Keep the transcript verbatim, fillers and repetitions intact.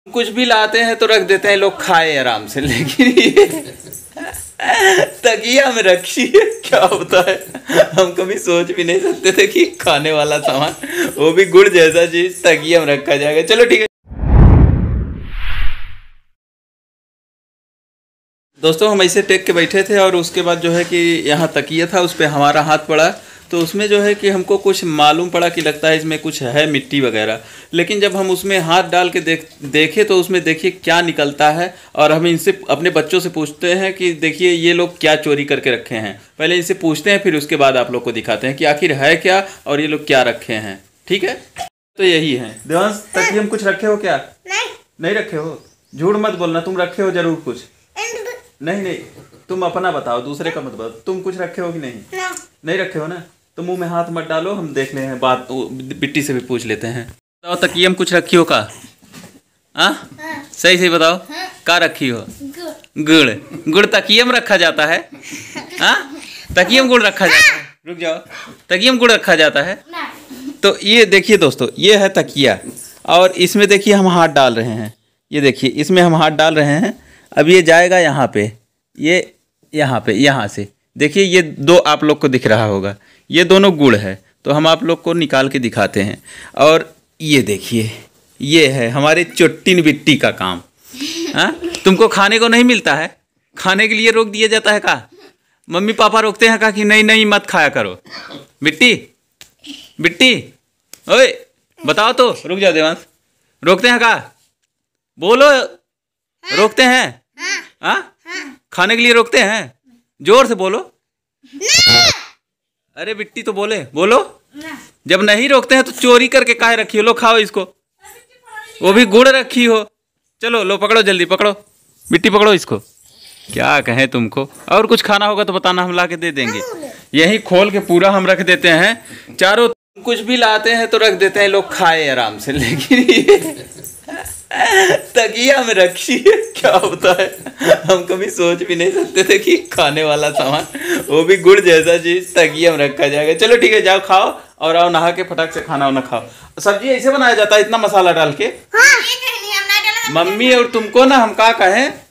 कुछ भी लाते हैं तो रख देते हैं लोग खाए आराम से, लेकिन ये तकिया में रखी है, क्या होता है हम कभी सोच भी नहीं सकते थे कि खाने वाला सामान, वो भी गुड़ जैसा चीज तकिया में रखा जाएगा। चलो ठीक है दोस्तों, हम ऐसे टेक के बैठे थे और उसके बाद जो है कि यहाँ तकिया था, उस पर हमारा हाथ पड़ा, तो उसमें जो है कि हमको कुछ मालूम पड़ा कि लगता है इसमें कुछ है मिट्टी वगैरह। लेकिन जब हम उसमें हाथ डाल के देख देखे तो उसमें देखिए क्या निकलता है। और हम इनसे अपने बच्चों से पूछते हैं कि देखिए ये लोग क्या चोरी करके रखे हैं। पहले इनसे पूछते हैं, फिर उसके बाद आप लोग को दिखाते हैं कि आखिर है क्या और ये लोग क्या रखे हैं। ठीक है, तो यही है। देवांश, तकिया में कुछ रखे हो क्या? नहीं, नहीं रखे हो, झूठ मत बोलना, तुम रखे हो जरूर कुछ। नहीं नहीं, तुम अपना बताओ, दूसरे का मत बताओ। तुम कुछ रखे हो कि नहीं? ना। नहीं रखे हो ना, तो मुंह में हाथ मत डालो, हम देख ले हैं, बात बिट्टी से भी पूछ लेते हैं। बताओ तकिया में कुछ रखी हो का? हाँ, सही सही बताओ। हाँ? का रखी हो? गुड़। गुड़ तकिया में रखा जाता है? हाँ, तकिया में गुड़ रखा जाता है। रुक जाओ, तकिया में गुड़ रखा जाता है। तो ये देखिए दोस्तों, ये है तकिया और इसमें देखिए हम हाथ डाल रहे हैं। ये देखिए इसमें हम हाथ डाल रहे हैं। अब ये जाएगा यहाँ पे, ये यहाँ पे, यहाँ से देखिए ये दो आप लोग को दिख रहा होगा, ये दोनों गुड़ है। तो हम आप लोग को निकाल के दिखाते हैं। और ये देखिए, ये है हमारे चुट्टी बिट्टी का काम। हाँ, तुमको खाने को नहीं मिलता है, खाने के लिए रोक दिया जाता है का? मम्मी पापा रोकते हैं का कि नहीं नहीं मत खाया करो? बिट्टी बिट्टी ओए बताओ तो। रुक जाओ देवांश, रोकते हैं का? बोलो, रोकते हैं? हाँ, खाने के लिए रोकते हैं? जोर से बोलो। अरे बिट्टी तो बोले, बोलो। जब नहीं रोकते हैं तो चोरी करके काहे रखी हो? लो खाओ इसको, वो भी गुड़ रखी हो। चलो लो पकड़ो, जल्दी पकड़ो बिट्टी, पकड़ो इसको। क्या कहें तुमको, और कुछ खाना होगा तो बताना, हम ला के दे देंगे। यही खोल के पूरा हम रख देते हैं चारों। कुछ भी लाते हैं तो रख देते हैं लोग खाए आराम से, लेकिन ये तकिया में रखी है, क्या होता है हम कभी सोच भी नहीं सकते थे कि खाने वाला सामान, वो भी गुड़ जैसा चीज तकिया में रखा जाएगा। चलो ठीक है, जाओ खाओ और आओ नहा के फटाक से खाना वाना खाओ। सब्जी ऐसे बनाया जाता है इतना मसाला डाल के? हाँ। मम्मी और तुमको ना हम क्या कहें,